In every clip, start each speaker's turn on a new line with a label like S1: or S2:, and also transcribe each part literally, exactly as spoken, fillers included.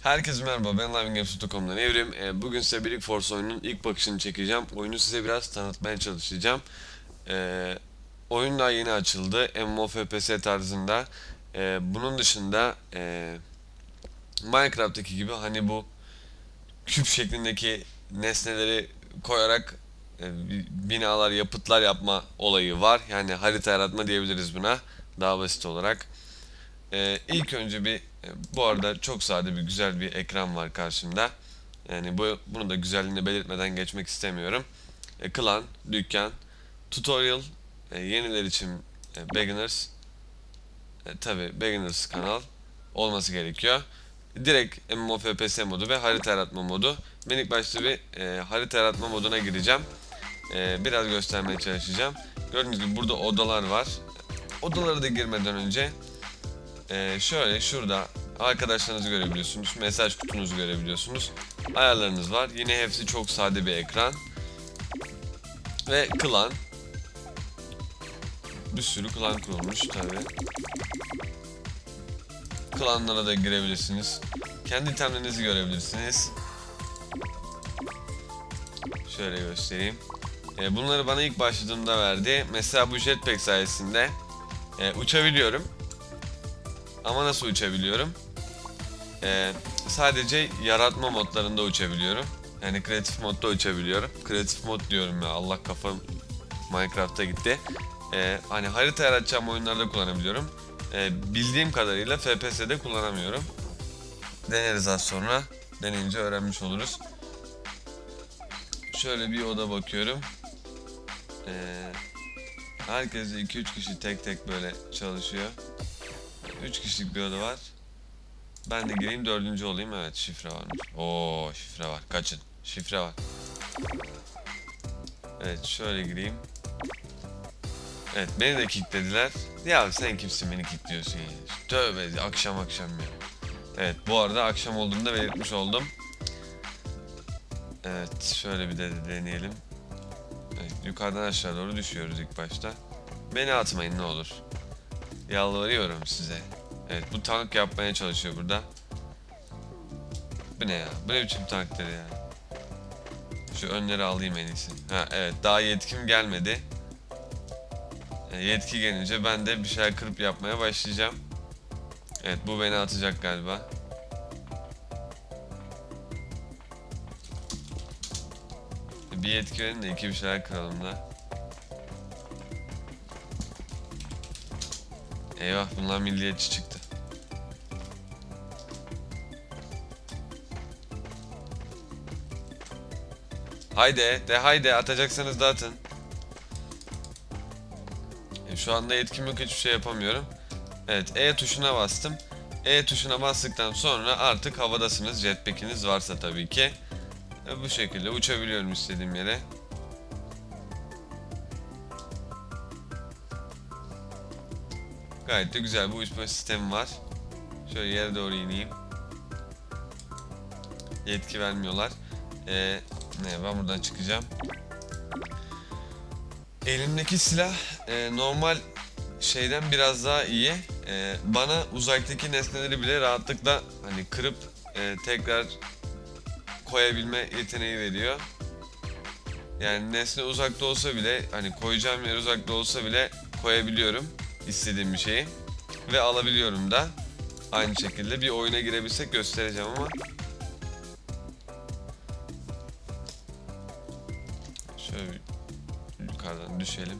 S1: Herkese merhaba, ben livegames nokta com'dan Evrim. Ee, bugün size Brick Force oyunun ilk bakışını çekeceğim. Oyunu size biraz tanıtmaya çalışacağım. Ee, oyun daha yeni açıldı. MMORPG tarzında. Ee, bunun dışında e, Minecraft'taki gibi hani bu küp şeklindeki nesneleri koyarak e, binalar, yapıtlar yapma olayı var. Yani harita yaratma diyebiliriz buna, daha basit olarak. Ee, ilk önce bir e, bu arada çok sade bir güzel bir ekran var karşımda. Yani bu bunu da güzelliğini belirtmeden geçmek istemiyorum. E, klan, dükkan, tutorial, e, yeniler için e, beginners, e, tabi beginners kanal olması gerekiyor. Direkt MMORPG modu ve harita yaratma modu. Ben ilk başta bir e, harita yaratma moduna gireceğim. E, biraz göstermeye çalışacağım. Gördüğünüz gibi burada odalar var. Odalara da girmeden önce Ee, şöyle şurada arkadaşlarınızı görebiliyorsunuz, mesaj kutunuzu görebiliyorsunuz, ayarlarınız var. Yine hepsi çok sade bir ekran ve klan, bir sürü klan kurulmuş tabi. Klanlara da girebilirsiniz, kendi itemlerinizi görebilirsiniz. Şöyle göstereyim. Ee, bunları bana ilk başladığımda verdi. Mesela bu jetpack sayesinde e, uçabiliyorum. Ama nasıl uçabiliyorum? Ee, sadece yaratma modlarında uçabiliyorum. Yani kreatif modda uçabiliyorum. Kreatif mod diyorum ya, Allah kafam Minecraft'a gitti. Ee, hani harita yaratacağım oyunlarda kullanabiliyorum. Ee, bildiğim kadarıyla F P S'de kullanamıyorum. Deneriz az sonra. Deneyince öğrenmiş oluruz. Şöyle bir oda bakıyorum. Ee, herkes iki üç kişi tek tek böyle çalışıyor. üç kişilik bir oda var. Ben de gireyim, dördüncü olayım. Evet, şifre varmış. Oo, şifre var. Kaçın. Şifre var. Evet, şöyle gireyim. Evet, beni de kicklediler. Ya sen kimsin beni kickliyorsun ya? Tövbe, akşam akşam ya. Evet, bu arada akşam olduğunu da belirtmiş oldum. Evet, şöyle bir de deneyelim. Evet, yukarıdan aşağı doğru düşüyoruz ilk başta. Beni atmayın ne olur. Yalvarıyorum size. Evet, bu tank yapmaya çalışıyor burada. Bu ne ya? Bu ne biçim tankları ya? Şu önleri alayım en iyisi. Ha evet, daha yetkim gelmedi. E, yetki gelince ben de bir şeyler kırıp yapmaya başlayacağım. Evet, bu beni atacak galiba. Bir yetki verin de iki bir şeyler kıralım da. Eyvah, bunlar milliyetçi çıktı. Haydi de haydi, atacaksanız da atın. E, şu anda yetkim yok, hiçbir şey yapamıyorum. Evet, E tuşuna bastım. E tuşuna bastıktan sonra artık havadasınız, jetpack'iniz varsa tabii ki. E, bu şekilde uçabiliyorum istediğim yere. Gayet de güzel bir uçma sistemi var. Şöyle yere doğru ineyim. Yetki vermiyorlar. Ee, ne, ben buradan çıkacağım. Elimdeki silah e, normal şeyden biraz daha iyi. E, bana uzaktaki nesneleri bile rahatlıkla hani kırıp e, tekrar koyabilme yeteneği veriyor. Yani nesne uzakta olsa bile, hani koyacağım yer uzakta olsa bile koyabiliyorum istediğim bir şeyi ve alabiliyorum da. Aynı şekilde bir oyuna girebilsek göstereceğim ama şöyle yukarıdan düşelim.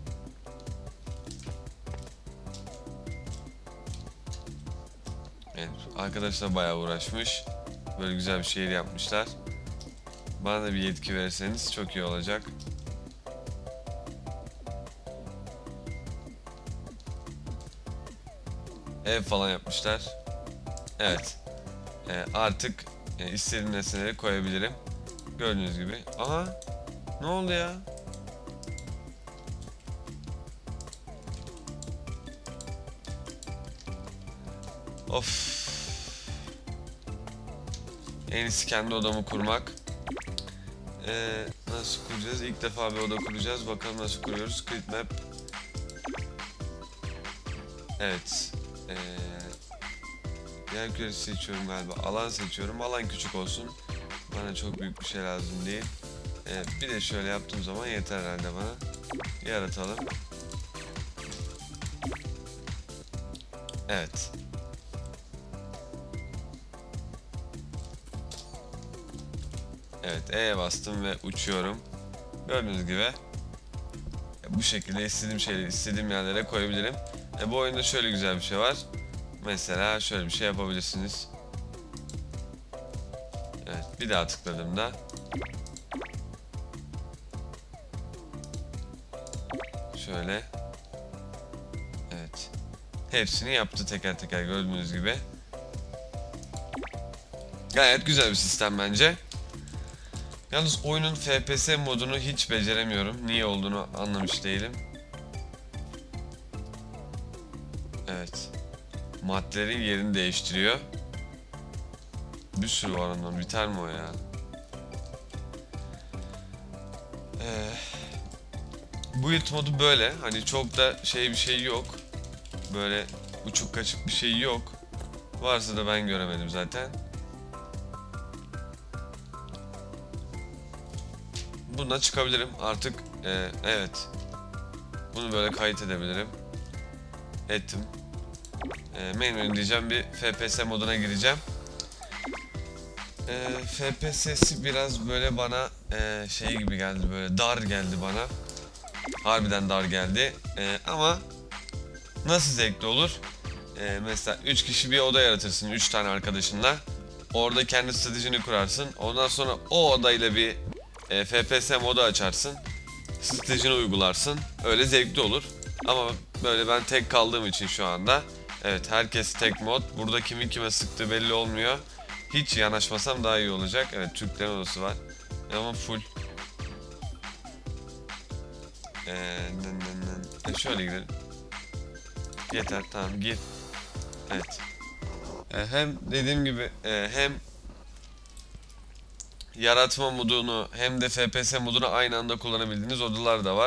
S1: Evet, arkadaşlar bayağı uğraşmış. Böyle güzel bir şehir yapmışlar. Bana da bir yetki verirseniz çok iyi olacak. Ev falan yapmışlar. Evet. Ee, artık e, istediğim nesneleri koyabilirim. Gördüğünüz gibi. Aha. Ne oldu ya? Of. En iyisi kendi odamı kurmak. Ee, nasıl kuracağız? İlk defa bir oda kuracağız. Bakalım nasıl kuruyoruz. Create map. Evet. Ee, Yer küresi seçiyorum galiba. Alan seçiyorum. Alan küçük olsun. Bana çok büyük bir şey lazım değil. Evet, bir de şöyle yaptığım zaman yeter herhalde bana. Yaratalım. Evet. Evet, E'ye bastım ve uçuyorum. Gördüğünüz gibi bu şekilde istediğim şeyleri istediğim yerlere koyabilirim. E, bu oyunda şöyle güzel bir şey var. Mesela şöyle bir şey yapabilirsiniz. Evet, bir daha tıkladığımda şöyle, evet, hepsini yaptı teker teker gördüğünüz gibi. Gayet güzel bir sistem bence. Yalnız oyunun F P S modunu hiç beceremiyorum. Niye olduğunu anlamış değilim. Evet. Maddelerin yerini değiştiriyor. Bir sürü var ondan. Biter mi o ya? Ee, build modu böyle. Hani çok da şey bir şey yok. Böyle uçuk kaçık bir şey yok. Varsa da ben göremedim zaten. Bundan çıkabilirim artık. E, evet. Bunu böyle kayıt edebilirim. Ettim. E, menü diyeceğim, bir F P S moduna gireceğim. E, F P S'si biraz böyle bana e, şey gibi geldi, böyle dar geldi bana. Harbiden dar geldi. E, ama nasıl zevkli olur? E, mesela üç kişi bir oda yaratırsın üç tane arkadaşınla. Orada kendi stratejini kurarsın. Ondan sonra o odayla bir e, F P S modu açarsın. Stratejini uygularsın. Öyle zevkli olur. Ama böyle ben tek kaldığım için şu anda. Evet, herkes tek mod. Burada kimin kime sıktığı belli olmuyor. Hiç yanaşmasam daha iyi olacak. Evet, Türklerin odası var. Ama full. Ee, nın nın nın. E şöyle gidelim. Yeter, tamam, gir. Evet. Ee, hem dediğim gibi e, hem yaratma modunu hem de F P S modunu aynı anda kullanabildiğiniz odalar da var.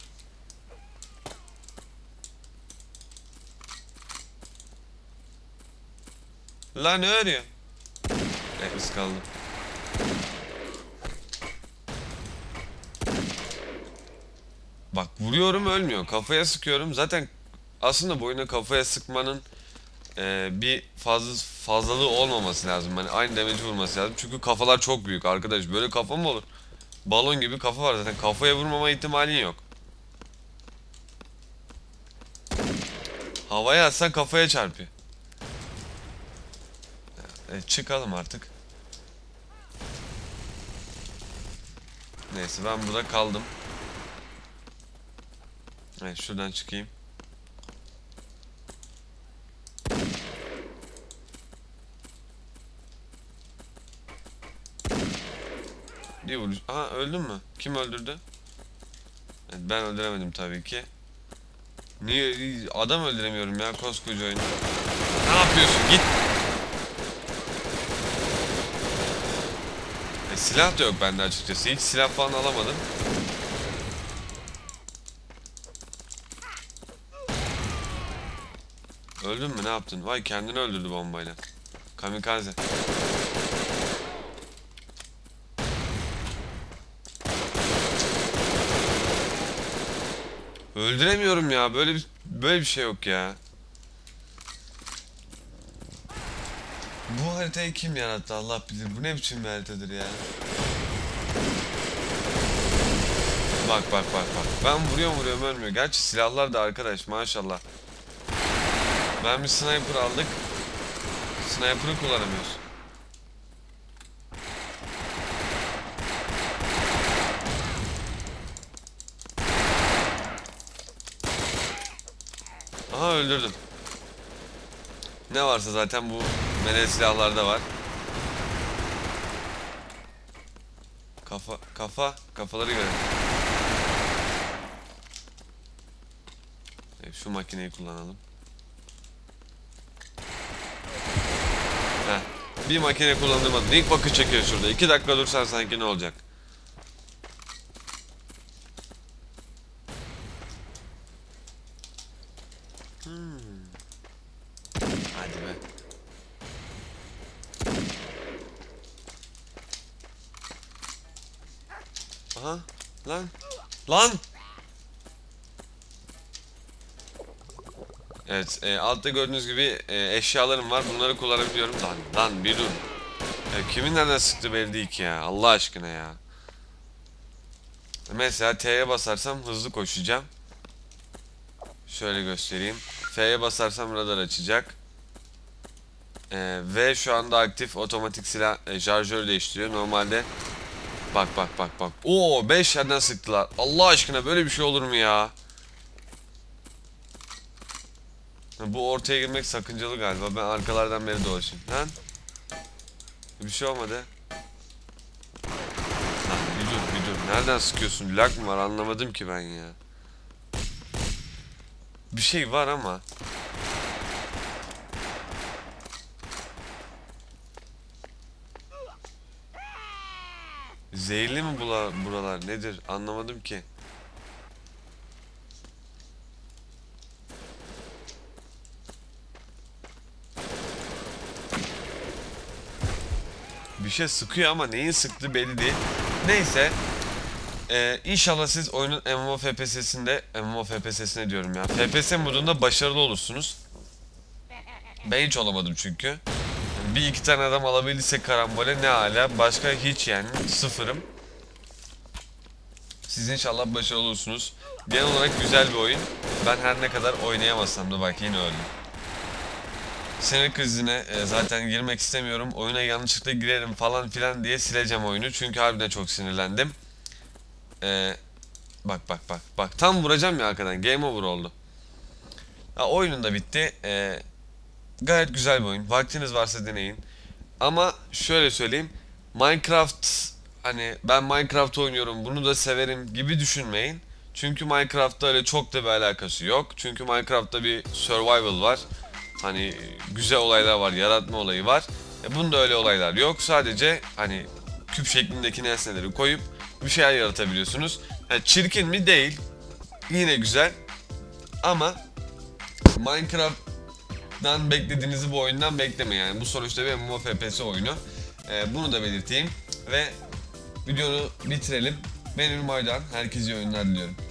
S1: Lan ne arıyor? Evet, ıskaldım. Bak, vuruyorum ölmüyor. Kafaya sıkıyorum. Zaten aslında bu oyunda kafaya sıkmanın e, bir fazla fazlalığı olmaması lazım. Hani aynı damage vurması lazım. Çünkü kafalar çok büyük arkadaş. Böyle kafa mı olur? Balon gibi kafa var zaten. Kafaya vurmama ihtimalin yok. Havaya atsan kafaya çarpıyor. E, çıkalım artık. Neyse, ben burada kaldım. Evet, şuradan çıkayım. Bir vuruş. Aha, öldün mü? Kim öldürdü? Evet, ben öldüremedim tabii ki. Niye adam öldüremiyorum ya, koskoca oyun. Ne yapıyorsun? Git. E, silah da yok bende açıkçası. Hiç silah falan alamadım. Öldün mü? Ne yaptın? Vay, kendini öldürdü bombayla. Kamikaze. Öldüremiyorum ya. Böyle bir böyle bir şey yok ya. Bu haritayı kim yarattı Allah bilir. Bu ne biçim bir haritadır ya. Bak bak bak bak. Ben vuruyorum vuruyorum ölmüyor. Gerçi silahlar da arkadaş maşallah. Ben bir sniper aldık. Sniper'ı kullanamıyoruz. Aha, öldürdüm. Ne varsa zaten bu melee silahlarda var. Kafa kafa kafaları görelim. Evet, şu makineyi kullanalım. Heh. Bir makine kullandırmadım. İlk bakış çekiyor şurada. İki dakika dursan sanki ne olacak? Hmm. Hadi be. Aha. Lan. Lan. Evet. E, altta gördüğünüz gibi e, eşyalarım var. Bunları kullanabiliyorum. Lan. Lan bir dur. E, kimin nereden sıktı belli değil ki ya. Allah aşkına ya. Mesela T'ye basarsam hızlı koşacağım. Şöyle göstereyim. F'ye basarsam radar açacak. Ee, ve şu anda aktif otomatik silah e, şarjör değiştiriyor. Normalde bak bak bak bak. Oo beş yerden sıktılar. Allah aşkına böyle bir şey olur mu ya? Bu ortaya girmek sakıncalı galiba. Ben arkalardan beri dolaşayım. Lan. Bir şey olmadı. Lan bir dur bir dur. Nereden sıkıyorsun? Lag mı var? Anlamadım ki ben ya. Bir şey var ama. Zehirli mi bula, buralar nedir anlamadım ki. Bir şey sıkıyor ama neyin sıktığı belli değil. Neyse. Ee, inşallah siz oyunun M M O F P S'sinde M M O F P S'sine diyorum ya. F P S modunda başarılı olursunuz. Ben hiç olamadım çünkü. Bir iki tane adam alabildiysek karambole ne hala. Başka hiç yani sıfırım. Siz inşallah başarılı olursunuz. Genel olarak güzel bir oyun. Ben her ne kadar oynayamasam da bak yine öldüm. Sinir krizine e, zaten girmek istemiyorum. Oyuna yanlışlıkla girerim falan filan diye sileceğim oyunu. Çünkü harbiden çok sinirlendim. E, bak bak bak bak tam vuracağım ya arkadan. Game over oldu. Ha, oyunun da bitti. E, gayet güzel bir oyun. Vaktiniz varsa deneyin. Ama şöyle söyleyeyim. Minecraft hani ben Minecraft oynuyorum bunu da severim gibi düşünmeyin. Çünkü Minecraft'ta öyle çok da bir alakası yok. Çünkü Minecraft'ta bir survival var. Hani güzel olaylar var, yaratma olayı var. E bunda öyle olaylar yok. Sadece hani küp şeklindeki nesneleri koyup bir şeyler yaratabiliyorsunuz. Yani çirkin mi? Değil. Yine güzel. Ama Minecraft'tan beklediğinizi bu oyundan bekleme yani. Bu sonuçta bir M M O F P S oyunu. Ee, bunu da belirteyim. Ve videonu bitirelim. Ben Ünlü Maydan. Herkese iyi oyunlar diliyorum.